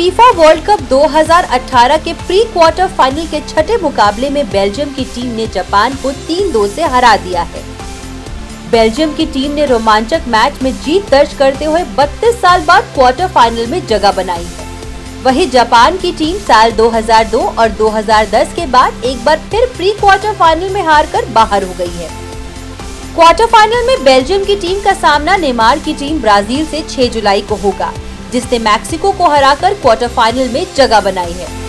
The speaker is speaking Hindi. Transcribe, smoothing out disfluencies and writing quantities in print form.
फीफा वर्ल्ड कप 2018 के प्री क्वार्टर फाइनल के छठे मुकाबले में बेल्जियम की टीम ने जापान को 3-2 से हरा दिया है। बेल्जियम की टीम ने रोमांचक मैच में जीत दर्ज करते हुए 32 साल बाद क्वार्टर फाइनल में जगह बनाई है। वहीं जापान की टीम साल 2002 और 2010 के बाद एक बार फिर प्री क्वार्टर फाइनल में हारकर बाहर हो गई है। क्वार्टर फाइनल में बेल्जियम की टीम का सामना नेमार की टीम ब्राजील से 6 जुलाई को होगा, जिसने मैक्सिको को हराकर क्वार्टर फाइनल में जगह बनाई है।